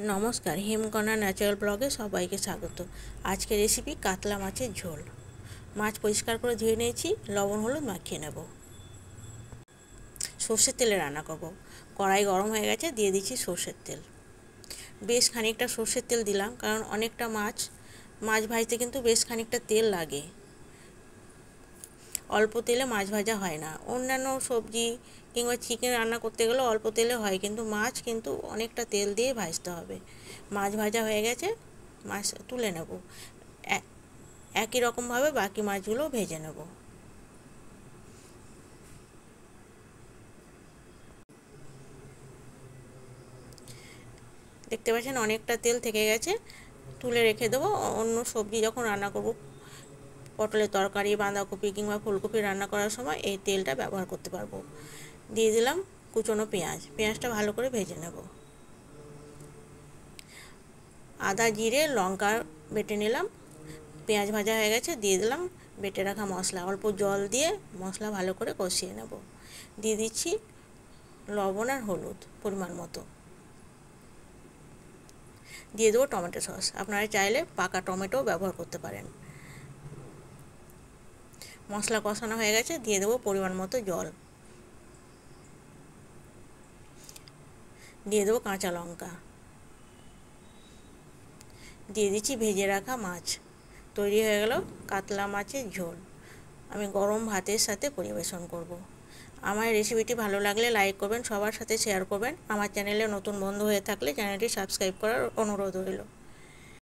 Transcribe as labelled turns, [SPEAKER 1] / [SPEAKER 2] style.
[SPEAKER 1] নমস্কার, হিমকণা ন্যাচারাল ব্লগে সবাইকে স্বাগত। আজকে রেসিপি কাতলা মাছের ঝোল। মাছ পরিষ্কার করে ধুয়ে নিয়েছি, লবণ হলুদ মাখিয়ে নেব। সর্ষের তেলে রান্না করব। কড়াই গরম হয়ে গেছে, দিয়ে দিচ্ছি সর্ষের তেল। বেশ খানিকটা সর্ষের তেল দিলাম, কারণ অনেকটা মাছ ভাজতে কিন্তু বেশ খানিকটা তেল লাগে। অল্প তেলে মাছ ভাজা হয় না। অন্যান্য সবজি কিংবা চিকেন রান্না করতে গেলে অল্প তেলে হয়, কিন্তু মাছ কিন্তু অনেকটা তেল দিয়ে ভাজতে হবে। মাছ ভাজা হয়ে গেছে, মাছ তুলে নেব। একই রকমভাবে বাকি মাছগুলো ভেজে নেব। দেখতে পাচ্ছেন অনেকটা তেল থেকে গেছে, তুলে রেখে দেবো। অন্য সবজি যখন রান্না করব, পটলের তরকারি, বাঁধাকপি কিংবা ফুলকপি রান্না করার সময় এই তেলটা ব্যবহার করতে পারবো। দিয়ে দিলাম কুচনো পেঁয়াজটা ভালো করে ভেজে নেব। আদা, জিরে, লঙ্কা বেটে নিলাম। পেঁয়াজ ভাজা হয়ে গেছে, দিয়ে দিলাম বেটে রাখা মশলা। অল্প জল দিয়ে মশলা ভালো করে কষিয়ে নেব। দিয়ে দিচ্ছি লবণ আর হলুদ পরিমাণ মতো। দিয়ে দেবো টমেটো সস। আপনারা চাইলে পাকা টমেটো ব্যবহার করতে পারেন। মশলা কষানো হয়ে গেছে, দিয়ে দেবো পরিমাণ মতো জল। দিয়ে দেবো কাঁচা লঙ্কা। দিয়ে দিচ্ছি ভেজে রাখা মাছ। তৈরি হয়ে গেল কাতলা মাছের ঝোল। আমি গরম ভাতের সাথে পরিবেশন করব। আমার রেসিপিটি ভালো লাগলে লাইক করবেন, সবার সাথে শেয়ার করবেন। আমার চ্যানেলে নতুন বন্ধু হয়ে থাকলে চ্যানেলটি সাবস্ক্রাইব করার অনুরোধ রইল।